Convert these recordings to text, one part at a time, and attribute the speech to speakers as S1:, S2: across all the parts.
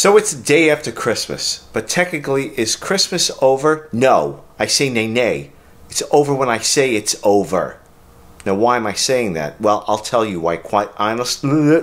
S1: So it's the day after Christmas, but technically, is Christmas over? No. I say nay nay. It's over when I say it's over. Now, why am I saying that? Well, I'll tell you why. Quite honestly,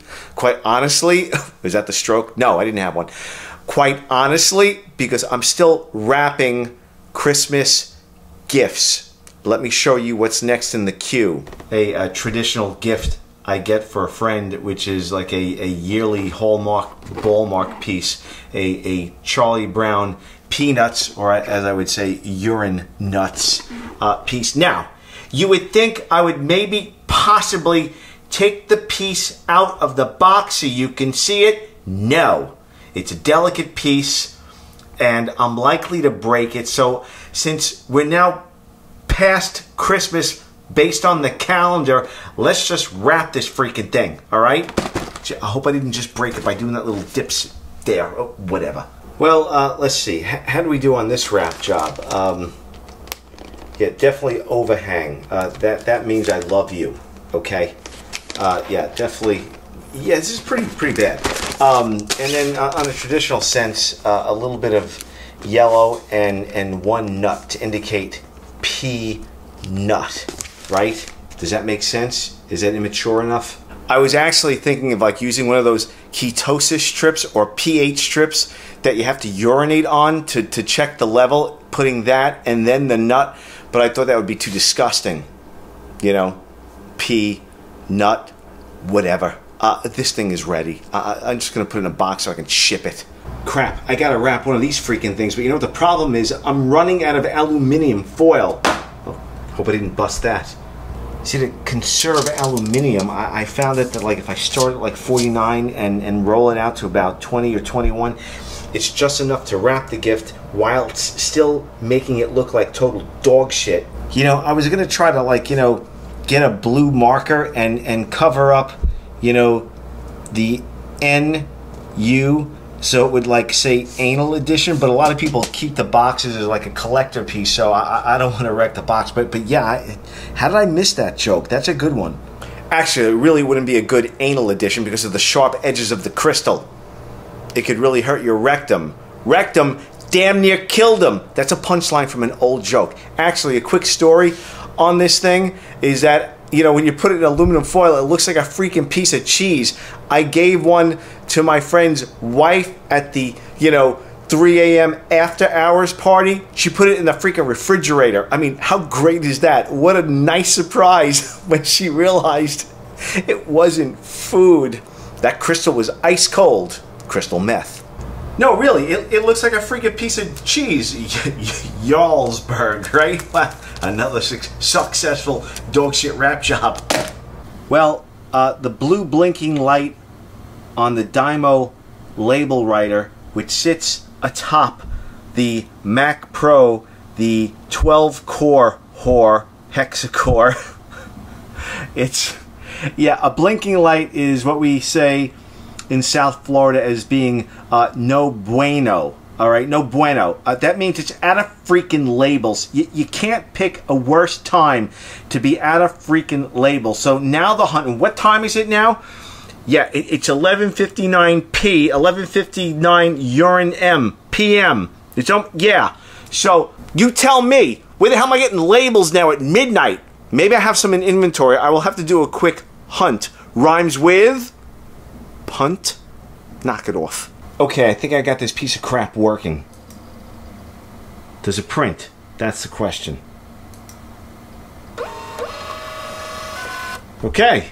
S1: is that the stroke? No, I didn't have one. Quite honestly, because I'm still wrapping Christmas gifts. Let me show you what's next in the queue. A traditional gift I get for a friend, which is like a yearly Hallmark ballmark piece, a Charlie Brown Peanuts, or as I would say, urine nuts piece. Now, you would think I would maybe possibly take the piece out of the box so you can see it. No, it's a delicate piece and I'm likely to break it. So since we're now past Christmas based on the calendar, let's just wrap this freaking thing, all right? I hope I didn't just break it by doing that little dips there, oh, whatever. Well, let's see. How do we do on this wrap job? Yeah, definitely overhang. That means I love you, okay? Yeah, definitely. Yeah, this is pretty bad. And then on a traditional sense, a little bit of yellow and one nut to indicate peanut. Right? Does that make sense? Is that immature enough? I was actually thinking of like using one of those ketosis strips or pH strips that you have to urinate on to check the level, putting that and then the nut, but I thought that would be too disgusting. You know, nut, whatever. This thing is ready. I'm just going to put it in a box so I can ship it. Crap, I got to wrap one of these freaking things, but you know what the problem is? I'm running out of aluminum foil. Oh, hope I didn't bust that. See, to conserve aluminium, I found it that like if I start at like 49 and roll it out to about 20 or 21, it's just enough to wrap the gift while it's still making it look like total dog shit. You know, I was gonna try to like, you know, get a blue marker and cover up, you know, the NU so it would like say anal edition, but a lot of people keep the boxes as like a collector piece, so I don't want to wreck the box. But yeah, how did I miss that joke? That's a good one. Actually, it really wouldn't be a good anal edition because of the sharp edges of the crystal. It could really hurt your rectum. Rectum damn near killed him. That's a punchline from an old joke. Actually, a quick story on this thing is that, you know, when you put it in aluminum foil, it looks like a freaking piece of cheese. I gave one to my friend's wife at the, you know, 3 a.m. after hours party. She put it in the freaking refrigerator. I mean, how great is that? What a nice surprise when she realized it wasn't food. That crystal was ice cold. Crystal meth. No, really, it looks like a freaking piece of cheese. Jarlsberg, right? Another successful dog shit wrap job. Well, the blue blinking light on the Dymo label writer, which sits atop the Mac Pro, the 12-core hexacore. It's, yeah, a blinking light is what we say in South Florida as being no bueno. All right, no bueno. That means it's out of freaking labels. You can't pick a worse time to be out of freaking labels. So now the hunt. What time is it now? Yeah, it's 11:59 p. 11:59 urine m p.m. It's yeah. So you tell me, where the hell am I getting labels now at midnight? Maybe I have some in inventory. I will have to do a quick hunt. Rhymes with punt. Knock it off. Okay, I think I got this piece of crap working. Does it print? That's the question. Okay.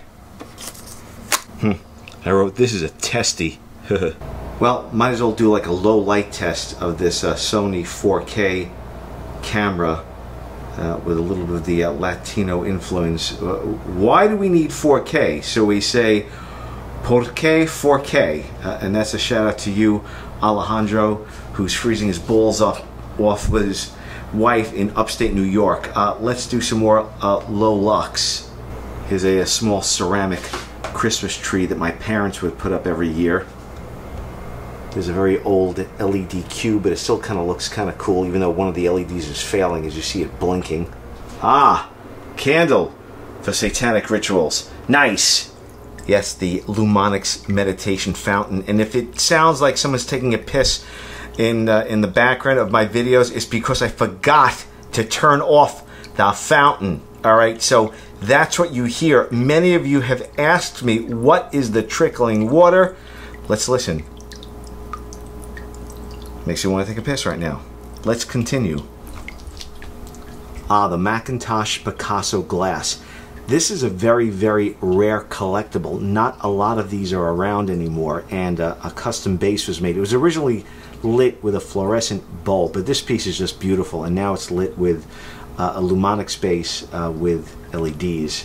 S1: I wrote, this is a testy. Well, might as well do like a low light test of this Sony 4K camera with a little bit of the Latino influence. Why do we need 4K? So we say, ¿Por qué 4K? And that's a shout out to you, Alejandro, who's freezing his balls off with his wife in upstate New York. Let's do some more low lux. Here's a small ceramic Christmas tree that my parents would put up every year. There's a very old LED cube, but it still kind of looks kind of cool, even though one of the LEDs is failing as you see it blinking. Ah, candle for satanic rituals. Nice. Yes, the Lumonyx meditation fountain. And if it sounds like someone's taking a piss in the background of my videos, it's because I forgot to turn off the fountain. All right, so that's what you hear. Many of you have asked me, what is the trickling water? Let's listen. Makes you want to take a piss right now. Let's continue. Ah, the Macintosh Picasso glass. This is a very, very rare collectible. Not a lot of these are around anymore, and a custom base was made. It was originally lit with a fluorescent bulb, but this piece is just beautiful, and now it's lit with a Lumonyx base with LEDs.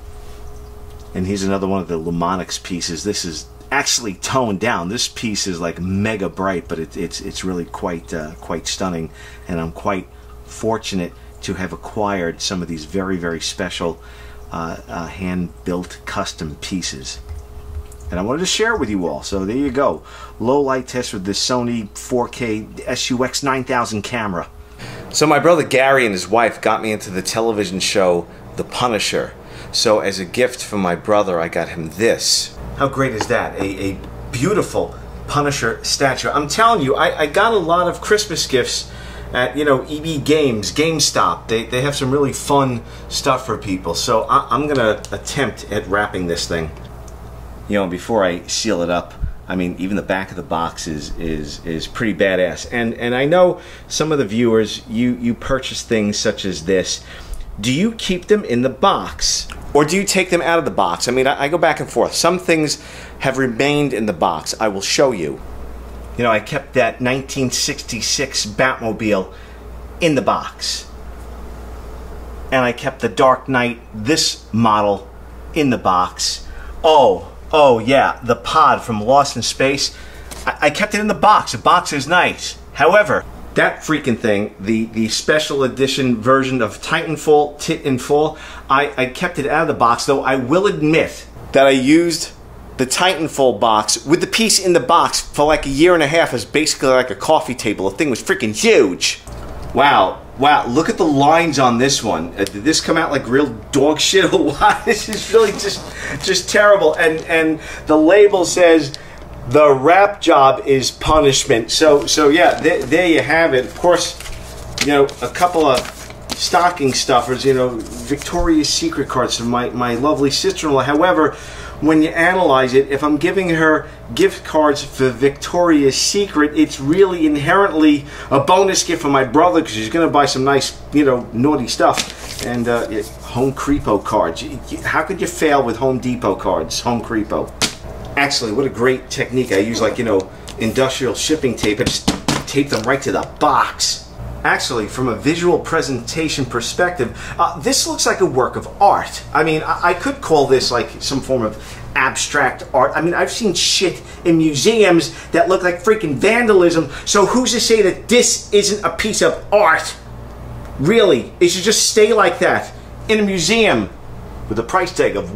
S1: And here's another one of the Lumonyx pieces. This is actually toned down. This piece is like mega bright, but it's really quite stunning, and I'm quite fortunate to have acquired some of these very, very special hand-built custom pieces. And I wanted to share with you all. So there you go. Low light test with the Sony 4K SUX 9000 camera. So my brother Gary and his wife got me into the television show The Punisher. So as a gift from my brother, I got him this. How great is that? A beautiful Punisher statue. I'm telling you, I got a lot of Christmas gifts at, you know, EB Games, GameStop. They have some really fun stuff for people. So I'm gonna attempt at wrapping this thing. You know, before I seal it up, I mean, even the back of the box is pretty badass. And I know some of the viewers, you purchase things such as this. Do you keep them in the box, or do you take them out of the box? I mean, I go back and forth. Some things have remained in the box. I will show you. You know, I kept that 1966 Batmobile in the box. And I kept the Dark Knight, this model, in the box. Oh yeah, the pod from Lost in Space. I kept it in the box. The box is nice. However, that freaking thing, the special edition version of Titanfall, Titanfall, I kept it out of the box, though I will admit that I used the Titanfall box with the piece in the box for like a year and a half as basically like a coffee table. The thing was freaking huge. Wow, look at the lines on this one. Did this come out like real dog shit or what? This is really just terrible. And the label says, the wrap job is punishment. So yeah, there you have it. Of course, you know, a couple of stocking stuffers, you know, Victoria's Secret cards from my lovely sister-in-law. However, when you analyze it, if I'm giving her gift cards for Victoria's Secret, it's really inherently a bonus gift for my brother because he's going to buy some nice, you know, naughty stuff. And Home Creepo cards. How could you fail with Home Depot cards? Home Creepo. Actually, what a great technique. I use, like, you know, industrial shipping tape. I just tape them right to the box. Actually, from a visual presentation perspective, this looks like a work of art. I mean, I could call this like some form of abstract art. I mean, I've seen shit in museums that look like freaking vandalism, so who's to say that this isn't a piece of art? Really, it should just stay like that in a museum with a price tag of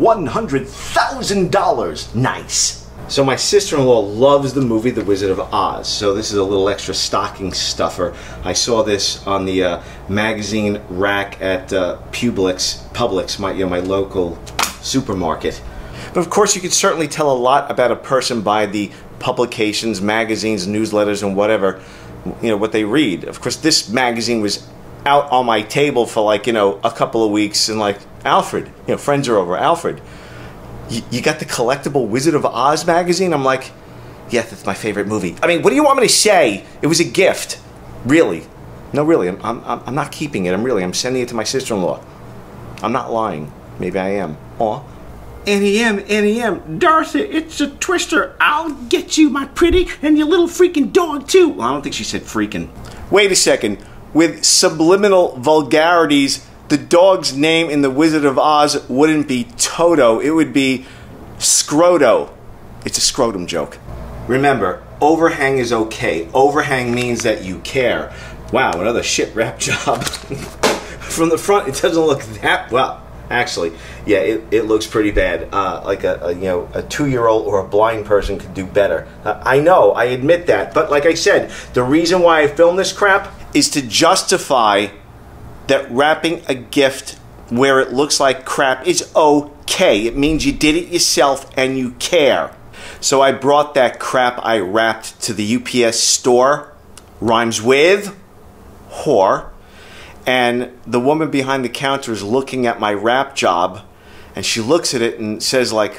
S1: $100,000. Nice. So my sister-in-law loves the movie The Wizard of Oz, so this is a little extra stocking stuffer. I saw this on the magazine rack at Publix, my local supermarket. But of course, you can certainly tell a lot about a person by the publications, magazines, newsletters, and whatever, you know, what they read. Of course, this magazine was out on my table for, like, you know, a couple of weeks, and like, Alfred, you know, friends are over, Alfred, you got the collectible Wizard of Oz magazine? I'm like, yeah, that's my favorite movie. I mean, what do you want me to say? It was a gift. Really. No, really, I'm not keeping it. I'm sending it to my sister-in-law. I'm not lying. Maybe I am. Aw. Annie M, Darcy, it's a twister. I'll get you, my pretty, and your little freaking dog, too. Well, I don't think she said freaking. Wait a second. With subliminal vulgarities, the dog's name in The Wizard of Oz wouldn't be Toto, it would be Scroto. It's a scrotum joke. Remember, overhang is okay. Overhang means that you care. Wow, another shit wrap job. From the front, it doesn't look that well. Actually, yeah, it looks pretty bad. Like a 2-year-old or a blind person could do better. I know, I admit that. But like I said, the reason why I filmed this crap is to justify that wrapping a gift where it looks like crap is okay. It means you did it yourself and you care. So I brought that crap I wrapped to the UPS store. Rhymes with whore. And the woman behind the counter is looking at my wrap job, and she looks at it and says like,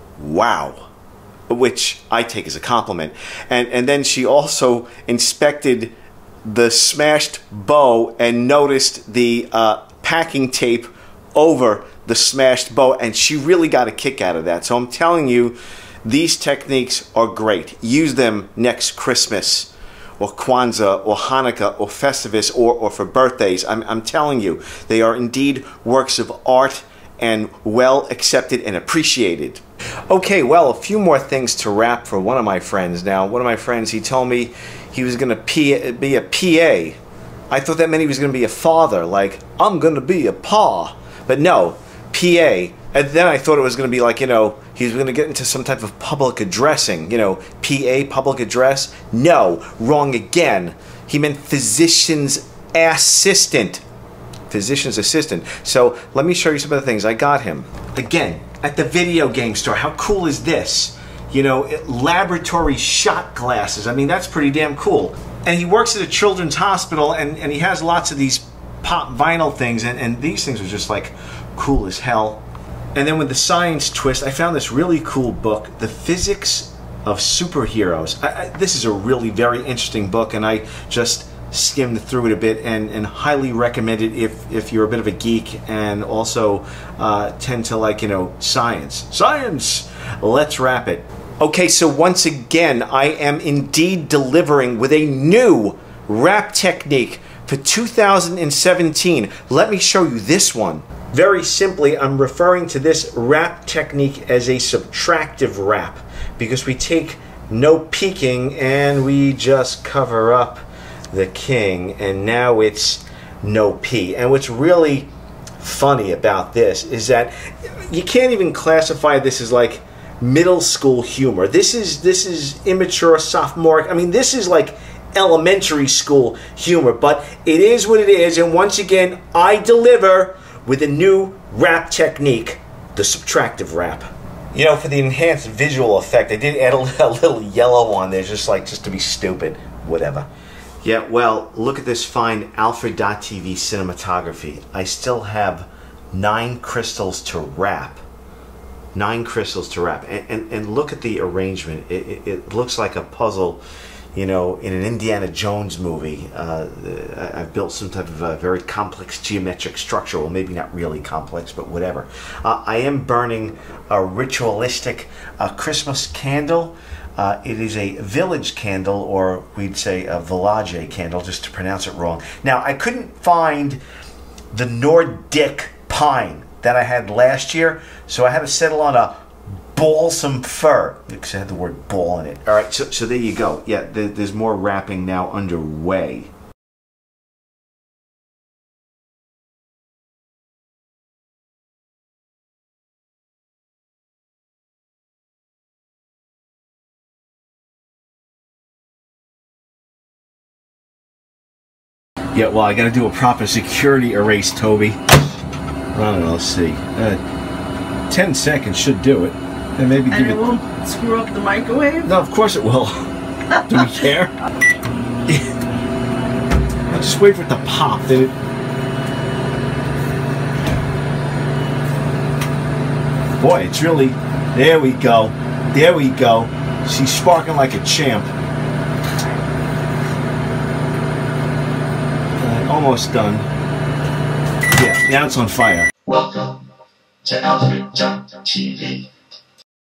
S1: wow, which I take as a compliment. And then she also inspected the smashed bow and noticed the packing tape over the smashed bow, and she really got a kick out of that. So I'm telling you, these techniques are great. Use them next Christmas, or Kwanzaa, or Hanukkah, or Festivus, or for birthdays. I'm telling you, they are indeed works of art and well accepted and appreciated. Okay, well, a few more things to wrap for one of my friends. Now, one of my friends, he told me he was going to be a PA. I thought that meant he was going to be a father, like, I'm going to be a pa. But no, PA. And then I thought it was going to be like, you know, he was going to get into some type of public addressing, you know, PA, public address. No, wrong again. He meant physician's assistant. Physician's assistant. So let me show you some of the things I got him. Again, at the video game store. How cool is this? You know, laboratory shot glasses. I mean, that's pretty damn cool. And he works at a children's hospital, and he has lots of these pop vinyl things, and these things are just like cool as hell. And then with the science twist, I found this really cool book, The Physics of Superheroes. This is a really very interesting book, and I just skimmed through it a bit and highly recommend it if you're a bit of a geek and also tend to like, you know, science. Science! Let's wrap it. Okay, so once again, I am indeed delivering with a new wrap technique for 2017. Let me show you this one. Very simply, I'm referring to this wrap technique as a subtractive wrap, because we take no peeking and we just cover up the king, and now it's no P. And what's really funny about this is that you can't even classify this as like middle school humor. This is immature, sophomoric. I mean, this is like elementary school humor, but it is what it is. And once again, I deliver with a new wrap technique, the subtractive wrap. You know, for the enhanced visual effect, I did add a little yellow on there, just to be stupid. Whatever. Yeah, well, look at this fine Alfred.TV cinematography. I still have 9 crystals to wrap. 9 crystals to wrap. And look at the arrangement. It looks like a puzzle, you know, in an Indiana Jones movie. I've built some type of a very complex geometric structure. Well, maybe not really complex, but whatever. I am burning a ritualistic Christmas candle. It is a village candle, or we'd say a village candle, just to pronounce it wrong. Now, I couldn't find the Nordic pine that I had last year, so I had to settle on a balsam fir, because it had the word ball in it. All right, so there you go. Yeah, there's more wrapping now underway. Yeah, well, I got to do a proper security erase, Toby. I don't know, let's see. 10 seconds should do it. And maybe give it...
S2: And it won't screw up the microwave?
S1: No, of course it will. Do we care? I'll just wait for it to pop. Then it... Boy, it's really... There we go. There we go. She's sparking like a champ. Almost done. Yeah, now it's on fire.
S3: Welcome to Alfred.TV.